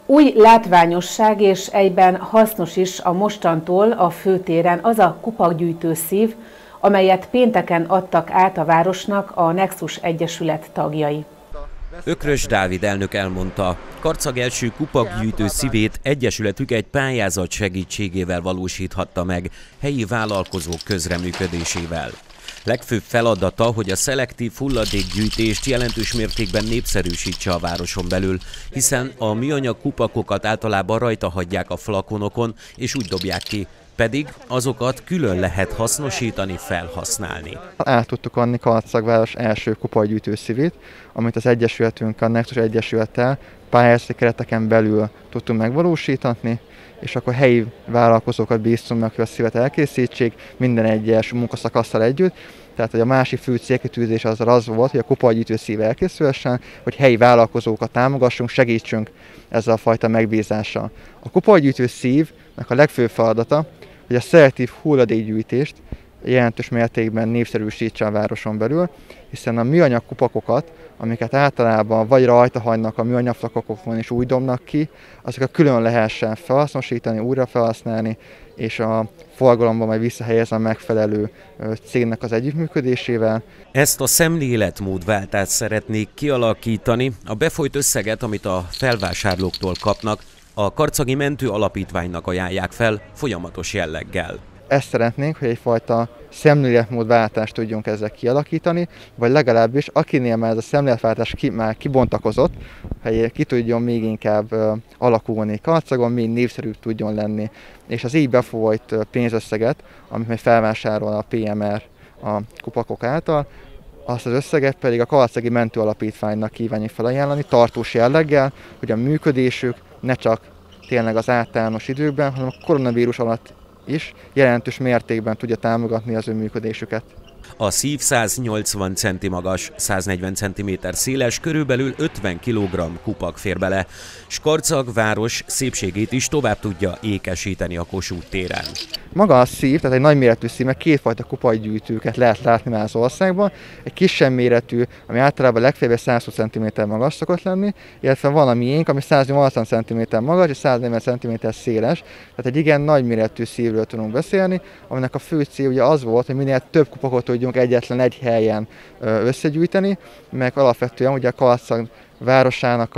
Új látványosság és egyben hasznos is a mostantól a főtéren az a kupakgyűjtő szív, amelyet pénteken adtak át a városnak a Nexus Egyesület tagjai. Ökrös Dávid elnök elmondta, Karcag első kupakgyűjtő szívét egyesületük egy pályázat segítségével valósíthatta meg, helyi vállalkozók közreműködésével. Legfőbb feladata, hogy a szelektív hulladékgyűjtést jelentős mértékben népszerűsítse a városon belül, hiszen a műanyag kupakokat általában rajta hagyják a flakonokon és úgy dobják ki, pedig azokat külön lehet hasznosítani, felhasználni. Át tudtuk adni Karcagváros első kupakgyűjtő szívét, amit az Egyesületünk, a Nexus Egyesülettel pályázati kereteken belül tudtunk megvalósítani, és akkor helyi vállalkozókat bíztunk meg, hogy a szívet elkészítsék minden egyes munkaszakasszal együtt. Tehát hogy a másik fő célkitűzés az volt, hogy a kupakgyűjtő szív elkészülhessen, hogy helyi vállalkozókat támogassunk, segítsünk ezzel a fajta megbízással. A kupakgyűjtő szívnek a legfőbb feladata, hogy a szelektív hulladékgyűjtést jelentős mértékben népszerűsítse a városon belül, hiszen a műanyag kupakokat, amiket általában vagy rajta hagynak a műanyag flakokon és úgy dobnak ki, azokat külön lehessen felhasznosítani, újra felhasználni, és a forgalomban majd visszahelyezni a megfelelő cégnek az együttműködésével. Ezt a szemléletmódváltást szeretnék kialakítani, a befolyt összeget, amit a felvásárlóktól kapnak, a Karcagi Mentő Alapítványnak ajánlják fel folyamatos jelleggel. Ezt szeretnénk, hogy egyfajta szemléletmódváltást tudjunk ezzel kialakítani, vagy legalábbis akinél már ez a szemléletváltás már kibontakozott, hogy ki tudjon még inkább alakulni Karcagon, még népszerűbb tudjon lenni. És az így befolyt pénzösszeget, amit majd felvásárol a PMR a kupakok által, azt az összeget pedig a Karcagi Mentő Alapítványnak kívánjuk felajánlani tartós jelleggel, hogy a működésük ne csak tényleg az általános időkben, hanem a koronavírus alatt is jelentős mértékben tudja támogatni az ő működésüket. A szív 180 cm magas, 140 cm széles, körülbelül 50 kg kupak fér bele, s Karcag város szépségét is tovább tudja ékesíteni a Kossuth téren. Maga a szív, tehát egy nagyméretű szív, mert kétfajta kupakgyűjtőket lehet látni már az országban. Egy kisebb méretű, ami általában legfeljebb 120 cm magas szokott lenni, illetve van a miénk, ami 180 cm magas és 140 cm széles. Tehát egy igen nagyméretű szívről tudunk beszélni, aminek a fő cél ugye az volt, hogy minél több kupakot tudjunk egyetlen egy helyen összegyűjteni, meg alapvetően ugye a Karcag városának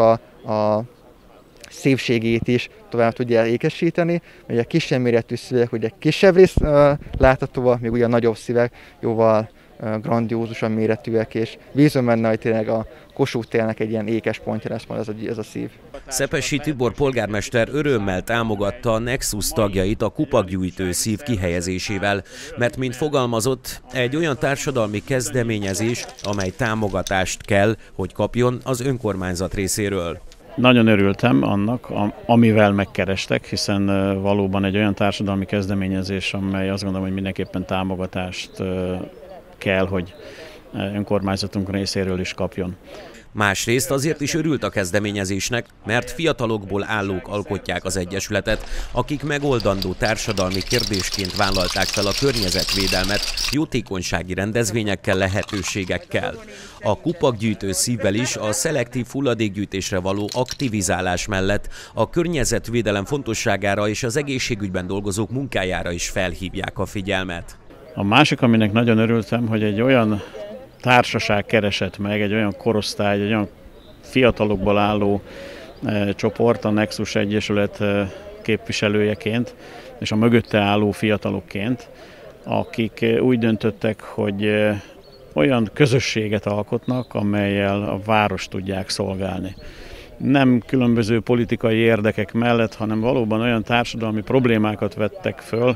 a szépségét is tovább tudja ékesíteni, mert a kisebb méretű szívek ugye kisebb rész láthatóak, még ugye a nagyobb szívek jóval grandiózusabb méretűek, és bízom benne, hogy tényleg a Kossuth térnek egy ilyen ékes pontja lesz majd ez a szív. Szepessy Tibor polgármester örömmel támogatta a Nexus tagjait a kupakgyűjtő szív kihelyezésével, mert mint fogalmazott, egy olyan társadalmi kezdeményezés, amely támogatást kell, hogy kapjon az önkormányzat részéről. Nagyon örültem annak, amivel megkerestek, hiszen valóban egy olyan társadalmi kezdeményezés, amely azt gondolom, hogy mindenképpen támogatást kell, hogy önkormányzatunk részéről is kapjon. Másrészt azért is örült a kezdeményezésnek, mert fiatalokból állók alkotják az egyesületet, akik megoldandó társadalmi kérdésként vállalták fel a környezetvédelmet jótékonysági rendezvényekkel, lehetőségekkel. A kupakgyűjtő szívvel is a szelektív hulladékgyűjtésre való aktivizálás mellett a környezetvédelem fontosságára és az egészségügyben dolgozók munkájára is felhívják a figyelmet. A másik, aminek nagyon örültem, hogy egy olyan társaság keresett meg, egy olyan korosztály, egy olyan fiatalokból álló csoport, a Nexus Egyesület képviselőjeként, és a mögötte álló fiatalokként, akik úgy döntöttek, hogy olyan közösséget alkotnak, amellyel a várost tudják szolgálni. Nem különböző politikai érdekek mellett, hanem valóban olyan társadalmi problémákat vettek föl,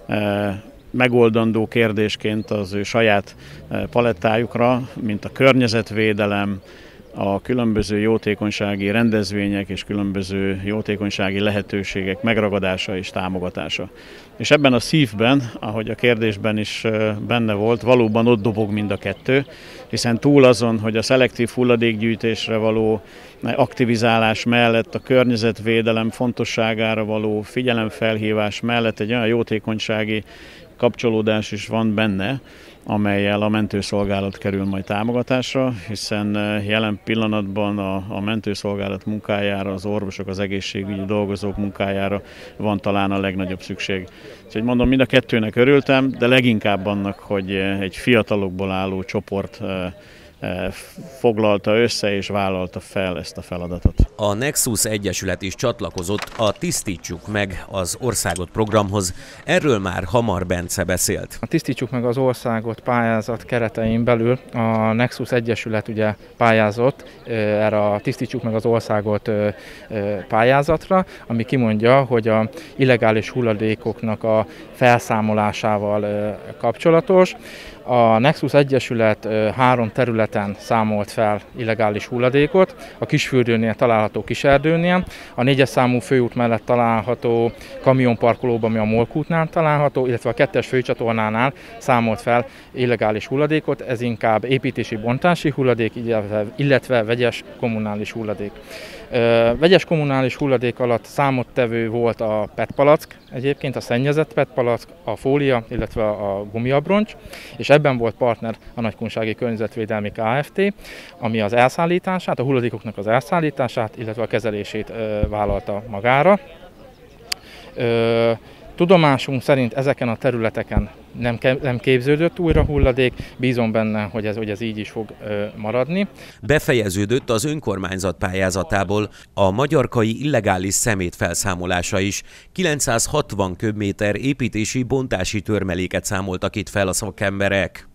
megoldandó kérdésként az ő saját palettájukra, mint a környezetvédelem, a különböző jótékonysági rendezvények és különböző jótékonysági lehetőségek megragadása és támogatása. És ebben a szívben, ahogy a kérdésben is benne volt, valóban ott dobog mind a kettő, hiszen túl azon, hogy a szelektív hulladékgyűjtésre való aktivizálás mellett, a környezetvédelem fontosságára való figyelemfelhívás mellett egy olyan jótékonysági kapcsolódás is van benne, amellyel a mentőszolgálat kerül majd támogatásra, hiszen jelen pillanatban a mentőszolgálat munkájára, az orvosok, az egészségügyi dolgozók munkájára van talán a legnagyobb szükség. Úgyhogy mondom, mind a kettőnek örültem, de leginkább annak, hogy egy fiatalokból álló csoport foglalta össze és vállalta fel ezt a feladatot. A Nexus Egyesület is csatlakozott a Tisztítsuk meg az országot programhoz. Erről már Hamar Bence beszélt. A Tisztítsuk meg az országot pályázat keretein belül a Nexus Egyesület ugye pályázott erre a Tisztítsuk meg az országot pályázatra, ami kimondja, hogy a illegális hulladékoknak a felszámolásával kapcsolatos. A Nexus Egyesület 3 területen számolt fel illegális hulladékot, a Kisfürdőnél található Kiserdőnél, a 4-es számú főút mellett található kamionparkolóban, ami a Molkútnál található, illetve a 2-es főcsatornánál számolt fel illegális hulladékot, ez inkább építési bontási hulladék, illetve vegyes kommunális hulladék. Vegyes kommunális hulladék alatt számottevő volt a PET-palack, egyébként a szennyezett PET-palack, a fólia, illetve a gumiabroncs, és ebben volt partner a Nagykunsági Környezetvédelmi Kft., ami az elszállítását, a hulladékoknak az elszállítását, illetve a kezelését vállalta magára. Tudomásunk szerint ezeken a területeken nem képződött újra hulladék, bízom benne, hogy ez így is fog maradni. Befejeződött az önkormányzat pályázatából a magyarkai illegális szemét felszámolása is. 960 köbméter építési, bontási törmeléket számoltak itt fel a szakemberek.